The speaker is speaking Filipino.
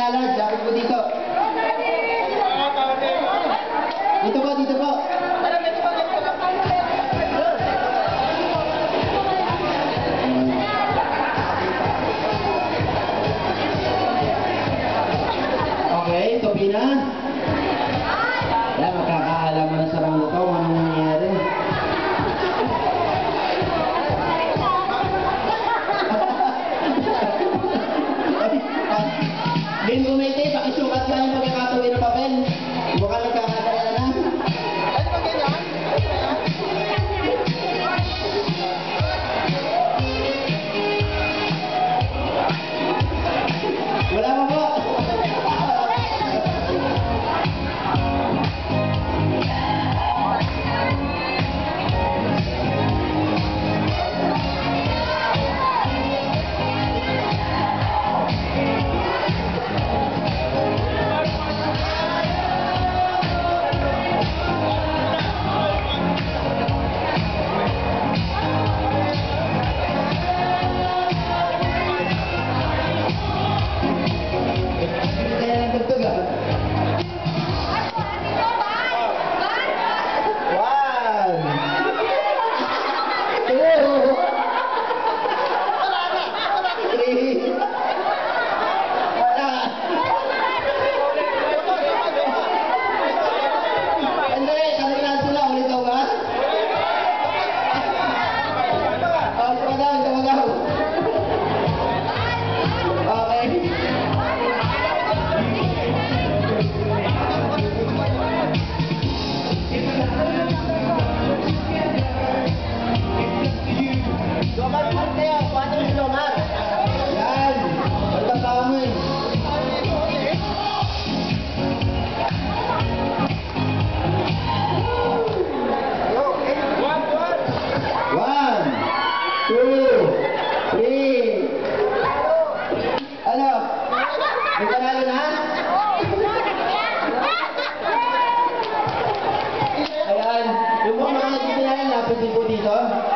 Alard, lapit po dito. Dito po, dito po. Okay, topi na. Wala, magkakaalam mo na sa round na to kung anong nangyayari. Din kumite, pakisukat lang yung pagkakatawin ng papel. Mukhang nagkakataya na. Ano ba ganyan? Wala pa po. Panalo na? Ayan, yung mga dito na yan, lapit din po dito.